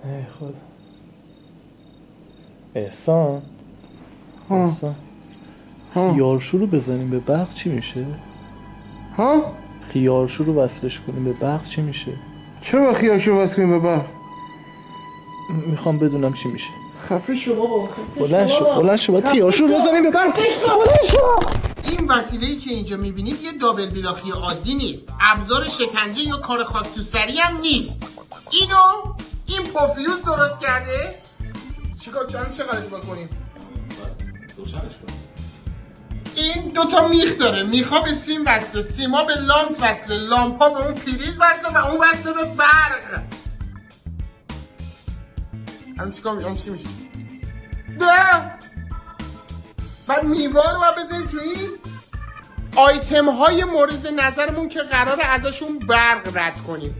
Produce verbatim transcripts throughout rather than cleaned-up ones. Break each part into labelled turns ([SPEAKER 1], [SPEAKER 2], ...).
[SPEAKER 1] ای خدا. احسان احسان خیارشو رو بزنیم به برق چی میشه؟
[SPEAKER 2] ها؟
[SPEAKER 1] خیارشو رو وصلش کنیم به برق چی میشه؟
[SPEAKER 2] چرا با خیارشو وصل کنیم به برق؟
[SPEAKER 1] میخوام بدونم چی میشه.
[SPEAKER 2] خفه شو بابا.
[SPEAKER 1] بلند شو بلند شو باید خیارشو رو بزنیم به برق. بلند شو.
[SPEAKER 3] این وسیله‌ای که اینجا میبینید یه دابل بیلاخی عادی نیست، ابزار شکنجه یا کار خاک تو سری هم نیست. اینو این پوفیوز درست کرده. چیکار چند چه غلطی بکنیم؟ روشنش کن. این دوتا میخ داره، میخا به سیم وصله، سیما به لامپ وصله، لامپا به اون پریز وصله و اون وصله به برق. همین چیکار میگم چی میشه؟ ده بعد میوه رو باید بذاریم تو این آیتم های مورد نظرمون که قراره ازشون برق رد کنیم.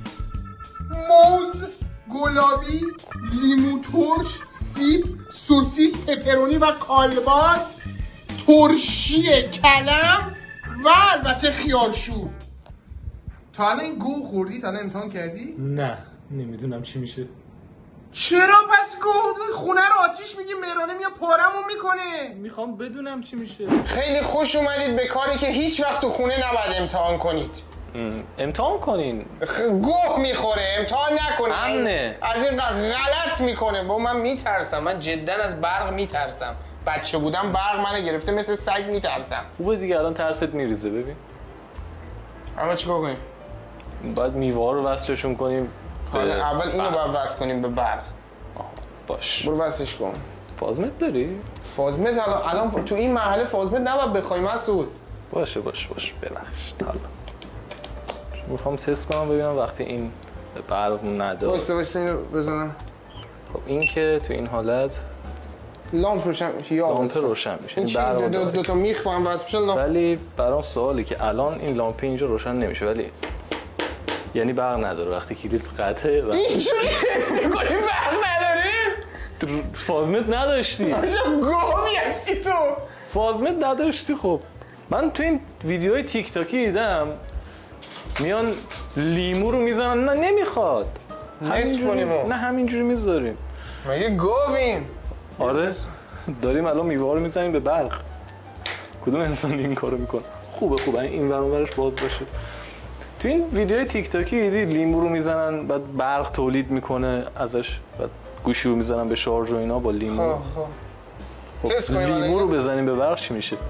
[SPEAKER 3] موز، گلابی، لیمو ترش، سیب، سوسیس، پپرونی و کالباس، ترشی کلم و البته خیارشور. تا الان این گو خوردی؟ تا الان امتحان کردی؟
[SPEAKER 1] نه نمیدونم چی میشه.
[SPEAKER 3] چرا پس گو خونه رو آتیش میگی مهرانه میاد پارمون میکنه؟
[SPEAKER 1] میخوام بدونم چی میشه.
[SPEAKER 3] خیلی خوش اومدید به کاری که هیچ وقت تو خونه نباید امتحان کنید.
[SPEAKER 1] امتحان کنین.
[SPEAKER 3] خ... گوه میخوره، امتحان نکنید.
[SPEAKER 1] امنه.
[SPEAKER 3] از این غلط میکنه. با من میترسم، من جدا از برق میترسم. بچه بودم برق منو گرفته مثل سگ میترسم.
[SPEAKER 1] خوبه دیگه الان ترست میریزه. ببین
[SPEAKER 3] اما چیکار کنیم؟
[SPEAKER 1] باید میوه رو وصلشون کنیم.
[SPEAKER 3] حالا اول اینو باید وصل کنیم به برق.
[SPEAKER 1] باش
[SPEAKER 3] برو وصلش کن.
[SPEAKER 1] فازمت داری؟
[SPEAKER 3] فازمت الان الان تو این مرحله فازمت نباید بخوای مسعود.
[SPEAKER 1] باشه باشه باشه ببخشید. حالا میخوام تست کنم ببینم وقتی این برق نداره.
[SPEAKER 3] وایسا وایسا اینو بزنم.
[SPEAKER 1] خب این که تو این حالت
[SPEAKER 3] لامپ روشن یا
[SPEAKER 1] لامپ روشن میشه.
[SPEAKER 3] این چی دو, دو, دو تا میخ با هم وصل میشن لامپ.
[SPEAKER 1] ولی برام سوالی که الان این لامپ اینجا روشن نمیشه ولی یعنی برق نداره وقتی کلید قطعه و
[SPEAKER 3] اینجوری تست می‌کنیم برق نداریم؟
[SPEAKER 1] فازمت نداشتی.
[SPEAKER 3] عجب گوهی هستی تو.
[SPEAKER 1] فازمت نداشتی. خب من تو این ویدیوهای تیک تاکی دیدم میان لیمو رو میزنن. نه نمیخواد.
[SPEAKER 3] همینجوری
[SPEAKER 1] نه همینجوری میذاریم.
[SPEAKER 3] مگه گویم؟
[SPEAKER 1] آره داریم الان میوه رو میزنیم به برق. کدوم انسان این کارو میکنه؟ خوبه خوبه این ور اونورش باز باشه. تو این ویدیوی تیک تاکی دیدی لیمو رو میزنن بعد برق تولید میکنه ازش بعد گوشی رو میزنن به شارژ و اینا با لیمو. خب لیمو رو بزنیم به برق چی میشه؟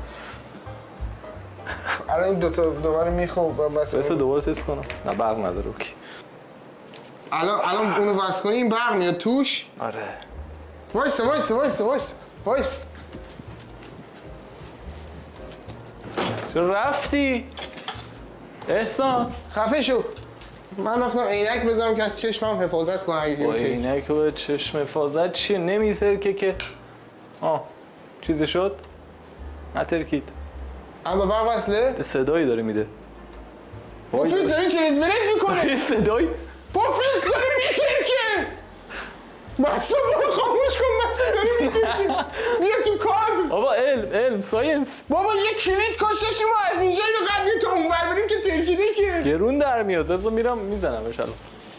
[SPEAKER 3] الان این دو تا دوباره میخوام واسه
[SPEAKER 1] واسه دوباره تست کنم. نه برق نداره. اوکی.
[SPEAKER 3] الان الان اونو واسه کنیم برق میاد توش.
[SPEAKER 1] آره.
[SPEAKER 3] وایس وایس وایس وایس وایس.
[SPEAKER 1] چرا رفتی؟ احسان
[SPEAKER 3] خفه شو. من رفتم عینک بذارم که از چشمم حفاظت کنه اگه
[SPEAKER 1] با عینک و چشم حفاظت چیه؟ نمیترکه که. آه چیزی شد؟ نترکید.
[SPEAKER 3] اما برق وصله؟
[SPEAKER 1] صدایی داره میده.
[SPEAKER 3] پوفیوز داره چریز ولز میکنه.
[SPEAKER 1] یه صدایی؟
[SPEAKER 3] پوفیوز داره میترکه. مسعود برو خاموش کن. مسعود داره میترکه. بیا تو کادر.
[SPEAKER 1] بابا علم علم ساینس.
[SPEAKER 3] بابا یه کلید کاشتیم و از اینجا رو قبلی تا اون بر بریم که ترکیده که.
[SPEAKER 1] گرون در میاد. بذار میرم میزنمش الان.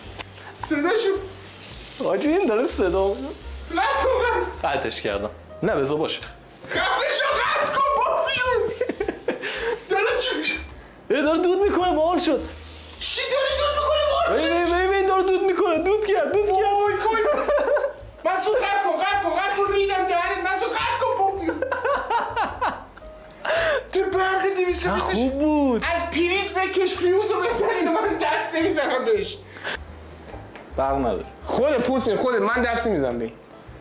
[SPEAKER 3] صداشو
[SPEAKER 1] آجی این داره صدا.
[SPEAKER 3] لف کن.
[SPEAKER 1] قطعش کردم. نه بذار باشه.
[SPEAKER 3] خفه شو قطع کن پوفیوز. داره چی میشه؟
[SPEAKER 1] ای داره دود میکنه بال شد.
[SPEAKER 3] چی داری دود میکنه بال شد؟
[SPEAKER 1] ببین ببین داره دود میکنه. دود کرد دود کرد.
[SPEAKER 3] وای وای. مسعود قطع کن قطع کن قطع کن ریدم دهنت. مسعود قطع کن پوفیوز. تو برق دویست و بیست
[SPEAKER 1] خوب بود.
[SPEAKER 3] از پریز بکش فیوز رو بزنین و من دست نمیزنم بهش.
[SPEAKER 1] برق نداره.
[SPEAKER 3] خود پوسین خود من دست میزنم بهش.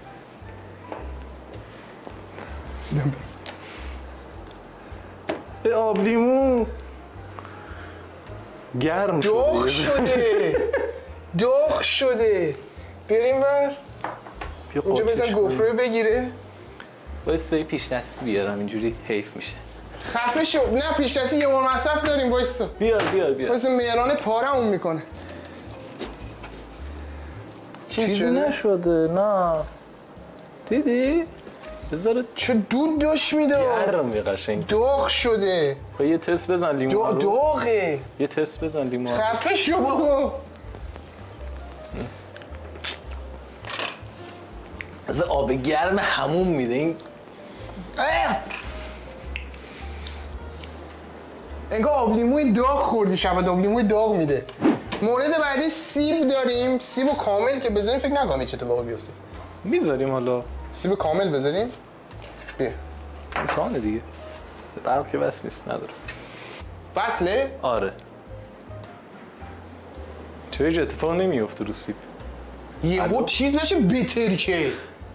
[SPEAKER 1] ای آب لیمو گرم شده.
[SPEAKER 3] داغ شده. داغ شده. بریم بر. اونجا بزن گوپرو بگیره.
[SPEAKER 1] باید سه پیش دستی بیارم اینجوری حیف میشه.
[SPEAKER 3] خفه شو. نه پیش دستی یه بار مصرف داریم وایسا.
[SPEAKER 1] بیار بیار بیار.
[SPEAKER 3] وایسا مهرانه پارمون میکنه.
[SPEAKER 1] چیزی نشده نه. دیدی؟ بذاره
[SPEAKER 3] چه دود داشت میداد.
[SPEAKER 1] گرم یه قشنگ.
[SPEAKER 3] داغ شده.
[SPEAKER 1] خب یه تست بزن لیمو
[SPEAKER 3] دو
[SPEAKER 1] رو.
[SPEAKER 3] داغه.
[SPEAKER 1] یه تست بزن لیمو رو.
[SPEAKER 3] خفه شو بابا.
[SPEAKER 1] از آب گرم هموم میده این.
[SPEAKER 3] انگار آب لیموی داغ خوردی، شبت آب لیموی داغ میده. مورد بعدی سیب داریم. سیب کامل که بذاریم فکر نکنم چه اتفاقی بیفته.
[SPEAKER 1] میذاریم حالا
[SPEAKER 3] سیب کامل بذاریم. بیا
[SPEAKER 1] امکانه دیگه، برق که بس نیست، نداره.
[SPEAKER 3] وصله؟
[SPEAKER 1] آره. چرا هیچ اتفاق نمیفته رو سیب؟
[SPEAKER 3] یهو چیز نشه بترکه.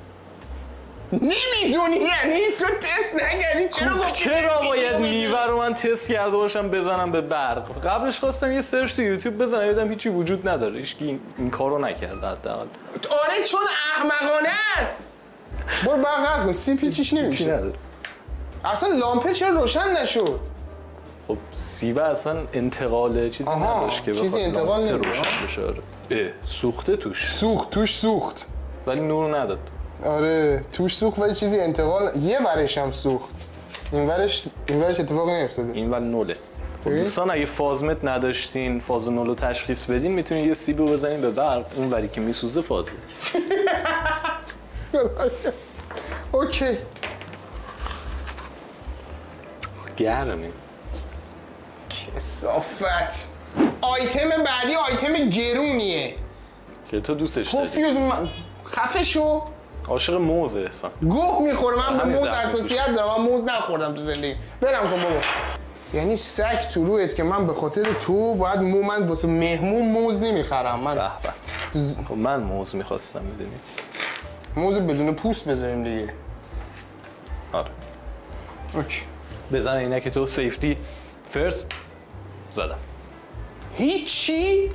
[SPEAKER 3] نمیدونی یعنی تو تست نکردی چرا گفتی؟
[SPEAKER 1] چرا باید میوه رو من تست کرده باشم بزنم به برق؟ قبلش خواستم یه سرچ تو یوتیوب بزنم دیدم هیچی وجود نداره، هیچ کی این کارو نکرده حداقل.
[SPEAKER 3] آره چون احمقانه است. برو برق قطع کن، سیب هیچیش نمیشه.
[SPEAKER 1] نداره.
[SPEAKER 3] اصلا لامپه چرا روشن نشد؟
[SPEAKER 1] خب سیب اصلا انتقال چیزی نداشت که
[SPEAKER 3] چیزی انتقال نمیشه.
[SPEAKER 1] روشن بشه. آره. اه سوخته توش.
[SPEAKER 3] سوخت توش سوخت.
[SPEAKER 1] ولی نور نداد.
[SPEAKER 3] آره توش سوخت ولی چیزی انتقال، یه ورش هم سوخت. این ورش این ورش اتفاق نمیافتاده.
[SPEAKER 1] این ور نوله. خب دوستان اگه فازمت نداشتین، فاز نول رو تشخیص بدین، میتونین یه سیب رو بزنین به برق، اون وری که میسوزه فازه.
[SPEAKER 3] اوکی.
[SPEAKER 1] گرمه.
[SPEAKER 3] کثافت. آیتم بعدی آیتم گرونیه
[SPEAKER 1] که تو دوستش داری.
[SPEAKER 3] پوفیوز من... خفه شو.
[SPEAKER 1] عاشق موزه احسان.
[SPEAKER 3] گوه میخوره، من به
[SPEAKER 1] همین
[SPEAKER 3] موز
[SPEAKER 1] زرد
[SPEAKER 3] حساسیت دارم، من موز نخوردم تو زندگی. برم کن بابا. یعنی سگ تو رویت که من به خاطر تو باید مو من واسه مهمون موز نمیخرم. من
[SPEAKER 1] به به. خب من موز میخواستم میدونی.
[SPEAKER 3] موز بدون پوست بذاریم دیگه.
[SPEAKER 1] آره.
[SPEAKER 3] اوکی.
[SPEAKER 1] بزن اینه که تو سیفتی فرست. زدم.
[SPEAKER 3] هیچی؟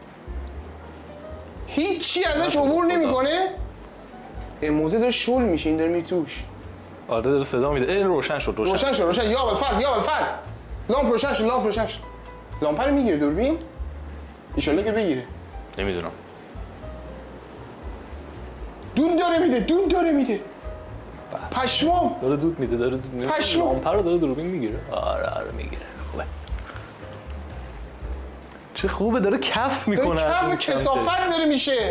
[SPEAKER 3] هیچی ازش عبور نمیکنه؟ موزه داره شل میشه، این داره می توش.
[SPEAKER 1] آره داره صدا میده. این روشن شد. روشن,
[SPEAKER 3] روشن شد. روشن. یا بالفاز یا بالفاز. لامپ روشن شد. لامپ روشن شد. لامپ رو میگیره دوربین؟ ایشالله که بگیره.
[SPEAKER 1] نمیدونم.
[SPEAKER 3] دود داره میده. دود داره میده. پشمام.
[SPEAKER 1] داره دود میده. داره دود میده.
[SPEAKER 3] پشمام.
[SPEAKER 1] لامپ رو داره دوربین میگیره. آره آره میگیره. خوبه. چه خوبه داره کف میکنه.
[SPEAKER 3] داره کف کثافت داره میشه.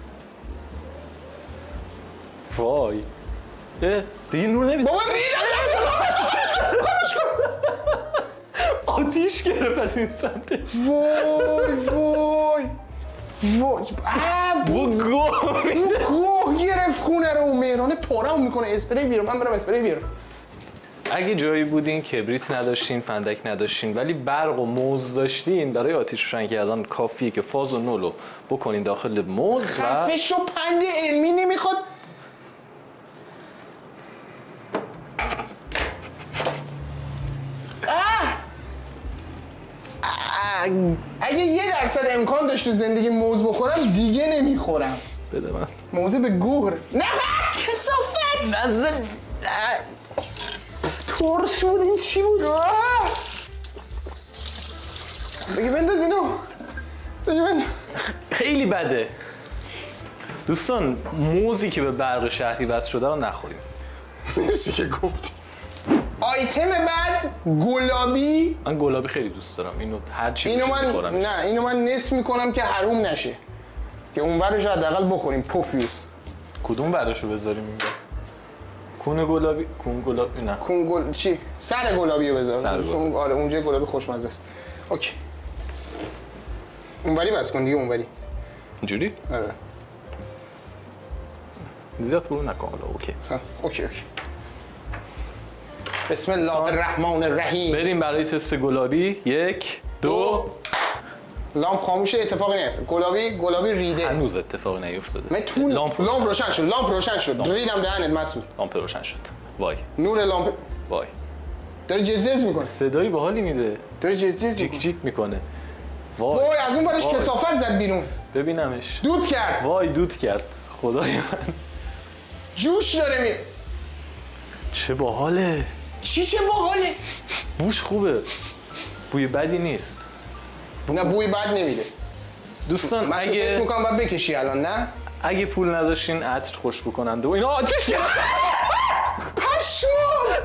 [SPEAKER 1] وای. اه دیگه نور نمیده.
[SPEAKER 3] بابا ریدم.
[SPEAKER 1] آتیش گرفت از این سمت.
[SPEAKER 3] وای وای وای.
[SPEAKER 1] بو گوه میده.
[SPEAKER 3] گوه گرفت خونه رو. مهرانه پارم میکنه. اسپری بیارم. من برم اسپری بیارم.
[SPEAKER 1] اگه جایی بودین کبریت نداشتین، فندک نداشتین، ولی برق و موز داشتین، برای آتیش روشن کردن کافیه که فاز و نولو بکنین داخل موز و
[SPEAKER 3] خفه شو. پند علمی نمیخواد. اگه یه درصد امکان داشت تو زندگی موز بخورم دیگه نمیخورم.
[SPEAKER 1] بده من.
[SPEAKER 3] موزه به گوهر. نه کثافت.
[SPEAKER 1] نزد.
[SPEAKER 3] ترش بود. این چی بود؟ بگه بنداز اینو. بگه بنداز.
[SPEAKER 1] خیلی بده. دوستان موزی که به برق شهری وصل شده رو نخوریم.
[SPEAKER 3] مرسی که گفتی. آیتم بعد گلابی.
[SPEAKER 1] من گلابی خیلی دوست دارم. اینو هر چی
[SPEAKER 3] اینو
[SPEAKER 1] بشه
[SPEAKER 3] من
[SPEAKER 1] می‌خورم.
[SPEAKER 3] نه اینو من نصف میکنم که حروم نشه، که اون ورش رو حداقل بخوریم. پوفیوز.
[SPEAKER 1] کدوم ورشو بذاریم اینجا؟ کون گلابی، کون گلابی نه.
[SPEAKER 3] کون گل چی؟ سر گلابی رو بذار.
[SPEAKER 1] سر گلابی.
[SPEAKER 3] آره اونجا گلابی خوشمزه است. اوکی. اونوری بس کن دیگه. اونوری.
[SPEAKER 1] اینجوری؟
[SPEAKER 3] آره.
[SPEAKER 1] زیاد فرو نکن. اوکی.
[SPEAKER 3] ها. اوکی اوکی. بسم الله الرحمن الرحیم.
[SPEAKER 1] بریم برای تست گلابی. یک دو.
[SPEAKER 3] لامپ خاموشه. اتفاقی نیفتاد. گلابی گلابی ریده.
[SPEAKER 1] هنوز اتفاقی نیفتاده.
[SPEAKER 3] من تو لامپ لامپ روشن شد. لامپ روشن شد. ریدم دهنت مسعود.
[SPEAKER 1] لامپ روشن شد. وای.
[SPEAKER 3] نور لامپ
[SPEAKER 1] وای.
[SPEAKER 3] داره جزز میکنه.
[SPEAKER 1] صدایی باحالی میده.
[SPEAKER 3] داره جزز
[SPEAKER 1] جیک
[SPEAKER 3] میکنه.
[SPEAKER 1] جیک میکنه. وای.
[SPEAKER 3] وای از اون برش کثافت زد بیرون.
[SPEAKER 1] ببینمش.
[SPEAKER 3] دود کرد.
[SPEAKER 1] وای دود کرد. خدای من.
[SPEAKER 3] جوش داره می.
[SPEAKER 1] چه باحاله.
[SPEAKER 3] چی چه باحاله؟
[SPEAKER 1] بوش خوبه. بوی بدی نیست.
[SPEAKER 3] نه بوی بد نمیده.
[SPEAKER 1] دوستان
[SPEAKER 3] من
[SPEAKER 1] اگه
[SPEAKER 3] اسم میکنم باید بکشی الان. نه
[SPEAKER 1] اگه پول نداشتین عطر خوش بکننده و اینا آتیش گرفت.
[SPEAKER 3] پشمام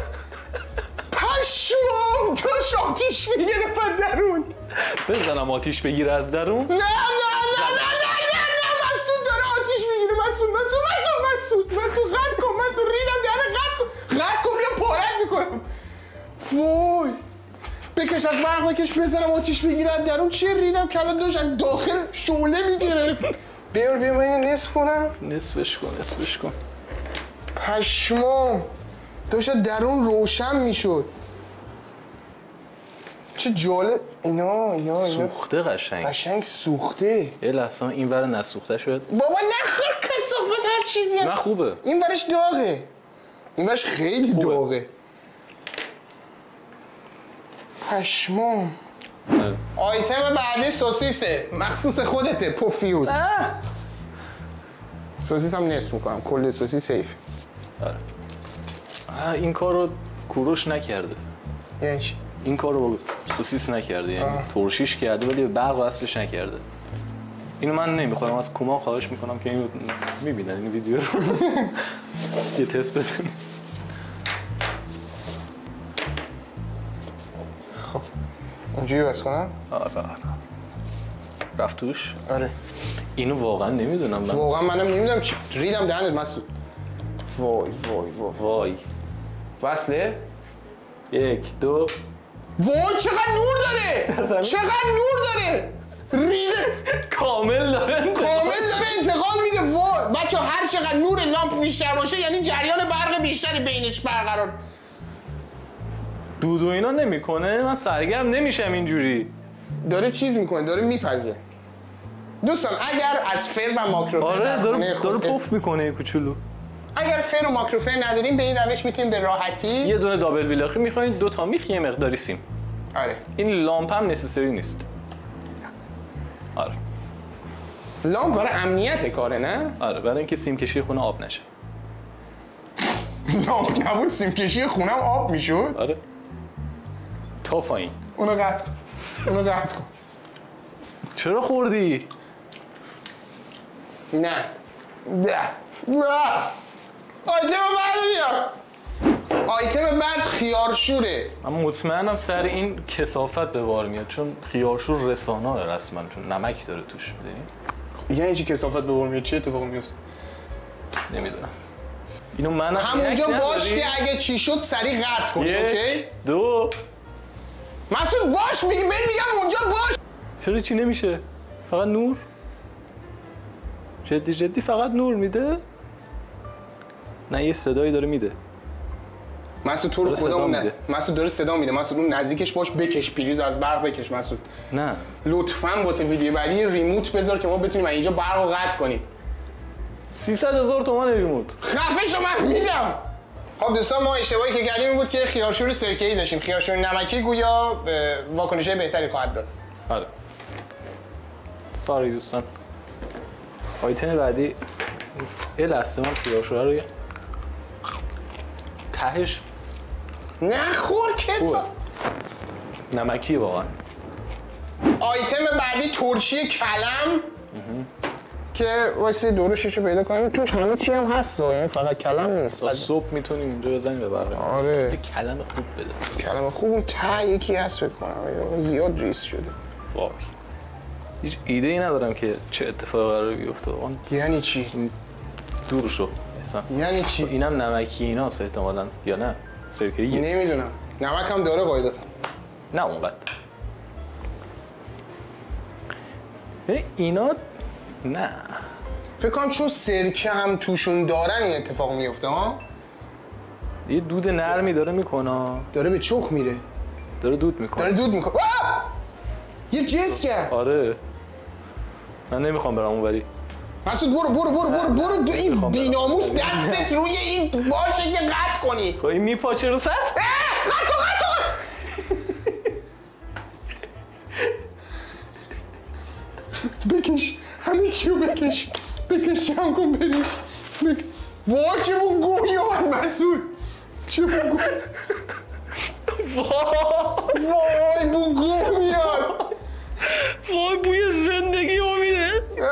[SPEAKER 3] پشمام داشت آتیش میگرفت درون.
[SPEAKER 1] بزنم آتیش بگیره از درون.
[SPEAKER 3] نه نه نه نه نه نه نه مسعود داره آتیش میگیره. مسعود مسعود مسعود مسعود مسعود قطع کن مسعود ریدم دهنه قطع کن قطع کن بیا پارت میکنم وای بکش از برق بکش بزنم آتیش بگیرد درون چیه ریدم کلا داشت داخل شعله میگرفت بیار بیار من اینو نصف کنم
[SPEAKER 1] نصفش کن نصفش کن
[SPEAKER 3] پشمام داشت درون روشن میشد چه جالب اینا اینا اینا
[SPEAKER 1] سوخته قشنگ
[SPEAKER 3] قشنگ سوخته
[SPEAKER 1] یه لحظه این ور نسوخته شد
[SPEAKER 3] بابا نخور کثافت هر چیزی
[SPEAKER 1] نه خوبه
[SPEAKER 3] این ورش داغه این ورش خیلی خوبه. داغه پشمام آیتم بعدی سوسیسه مخصوص خودته پوفیوز سوسیس هم نصف میکنم کل سوسیس حیف
[SPEAKER 1] آره این کار رو کوروش نکرده
[SPEAKER 3] یعنی چی؟
[SPEAKER 1] این کار رو با سوسیس نکرده یعنی ترشیش کرده ولی برق وصلش نکرده اینو من نمیخورم از کما خواهش میکنم که اینو میبینن این ویدیو رو یه تست بزنید
[SPEAKER 3] خب اونجوری بس کنم؟
[SPEAKER 1] آره رفت توش؟
[SPEAKER 3] آره
[SPEAKER 1] اینو واقعا نمیدونم من
[SPEAKER 3] واقعا منم نمیدونم چی ریدم دهنت مسعود وای وای وای
[SPEAKER 1] وای
[SPEAKER 3] وصله؟
[SPEAKER 1] یک دو
[SPEAKER 3] وای چقدر نور داره چقدر نور داره ریده
[SPEAKER 1] کامل داره
[SPEAKER 3] کامل داره انتقال میده وای بچه هر چقدر نور لامپ بیشتر باشه یعنی جریان برق بیشتری بینش برقرار
[SPEAKER 1] دود و اینا نمیکنه من سرگرم نمیشم اینجوری
[SPEAKER 3] داره چیز میکنه داره میپزه دوستان اگر از فر و ماکروفر
[SPEAKER 1] آره داره, داره پف میکنه کوچولو
[SPEAKER 3] اگر فر و ماکروفر نداریم به این روش میتونیم به راحتی
[SPEAKER 1] یه دونه دابل بیلاخی میخواین دو تا میخ یه مقداری سیم
[SPEAKER 3] آره
[SPEAKER 1] این لامپ هم نسسری نیست آره
[SPEAKER 3] لامپ برای امنیت کاره نه؟
[SPEAKER 1] آره برای اینکه سیم کشی خونه آب نشه
[SPEAKER 3] لامپ نبود سیم کشی خونم آب میشد؟
[SPEAKER 1] آره تا پایین
[SPEAKER 3] اونو قطع کن اونو قطع کن
[SPEAKER 1] چرا خوردی؟
[SPEAKER 3] نه نه نه آیتم بعد بیار آیتم بعد خیارشوره
[SPEAKER 1] من مطمئنم سر این کثافت به بار میاد چون خیارشور رسانه رسما چون نمک داره توش میدونی؟
[SPEAKER 3] یعنی چی کثافت به بار میاد چه اتفاقی میفته؟
[SPEAKER 1] نمیدونم اینو من
[SPEAKER 3] همونجا باش که اگه چی شد سریع قطع کنی اوکی؟
[SPEAKER 1] دو
[SPEAKER 3] مسعود باش میگم بهت میگم اونجا باش
[SPEAKER 1] چرا چی نمیشه؟ فقط نور؟ جدی جدی فقط نور میده؟ نه یه صدایی داره میده
[SPEAKER 3] مسعود تو رو خدا اون مسعود داره صدا میده مسعود اون نزدیکش باش بکش پریز از برق بکش مسعود
[SPEAKER 1] نه
[SPEAKER 3] لطفاً واسه ویدیو بعدی ریموت بذار که ما بتونیم اینجا برق رو قطع کنیم
[SPEAKER 1] سیصد هزار تومان ریموت
[SPEAKER 3] خفه شو من میدم خب دوستان ما اشتباهی که کردیم این بود که خیارشور سرکه‌ای داشتیم خیارشور نمکی گویا واکنش بهتری خواهد داد
[SPEAKER 1] آره ساری دوستان آیتم بعدی یه لحظه من خیارشور رو تهش
[SPEAKER 3] نخور کسا
[SPEAKER 1] نمکی واقعا
[SPEAKER 3] آیتم بعدی ترشی کلم که واسه دورشش رو پیدا کنیم توش همه چی هم هست یعنی فقط کلم نیست
[SPEAKER 1] صبح میتونیم اینجا بزنیم به برق
[SPEAKER 3] آره
[SPEAKER 1] یه کلم خوب بده
[SPEAKER 3] کلم خوب اون ته یکی هست فکر کنم زیاد ریس شده
[SPEAKER 1] وای هیچ ایده ای ندارم که چه اتفاقی قراره بیفته اون
[SPEAKER 3] یعنی چی
[SPEAKER 1] دور شو
[SPEAKER 3] یعنی چی
[SPEAKER 1] اینم نمکی ایناست احتمالاً یا نه سرکه‌ایه
[SPEAKER 3] نمیدونم نمک هم داره قاعدتا
[SPEAKER 1] نه اونقدر اینا نه
[SPEAKER 3] فکر کنم چون سرکه هم توشون دارن این اتفاق میفته ها
[SPEAKER 1] یه دود نرمی داره میکنه
[SPEAKER 3] داره به چخ میره
[SPEAKER 1] داره دود میکنه
[SPEAKER 3] داره دود میکنه یه جس کرد
[SPEAKER 1] آره من نمیخوام برم اونوری
[SPEAKER 3] مسعود برو برو برو برو برو برو این بیناموس دستت روی این باشه که قطع کنی
[SPEAKER 1] خب این میپاچه رو سر
[SPEAKER 3] قطع کن قطع کن بکش همه چیو بکش بکش جمع کن بریم بک... وای چه بو گویی آن مسعود چه بو گویی وای بو گوه میاد
[SPEAKER 1] وای بوی زندگی رو میده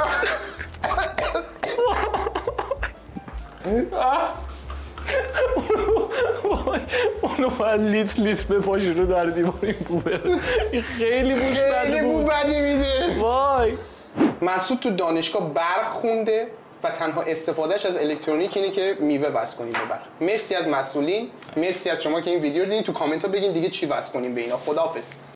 [SPEAKER 1] اونو باید لیت لیت بپاشی رو در دیوار این بو بره این خیلی بوش بده
[SPEAKER 3] خیلی بو بدی میده
[SPEAKER 1] وای
[SPEAKER 3] مسعود تو دانشگاه برق خونده
[SPEAKER 4] و تنها استفادهش از الکترونیک اینه که میوه وصل کنیم به برق. مرسی از مسئولین، مرسی از شما که این ویدیو رو دیدین. تو کامنت ها بگین دیگه چی وصل کنیم به اینا. خداحافظ.